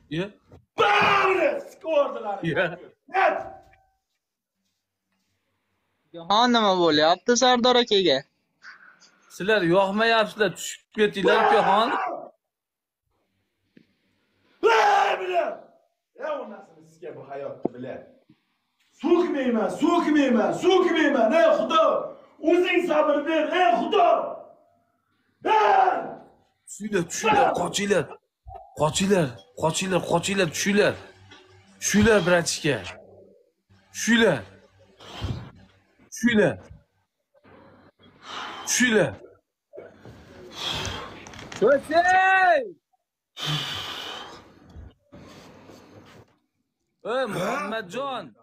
Ya. Bari skordilar. Ya. Net. Ha, nima bo'lyapti Sardor akaga? Sizlar yoqmayapsizlar, tushib ketinglar-ku, xon. Bilen. Ya o nasıl sizge bu hayatta bilen. So'kmayman. Ey Xudo. O'zing sabr ber, ey Xudo. Ber. Tushinglar, qochinglar, tushinglar, bratishka. Tushinglar. To'say! Muhammadjon.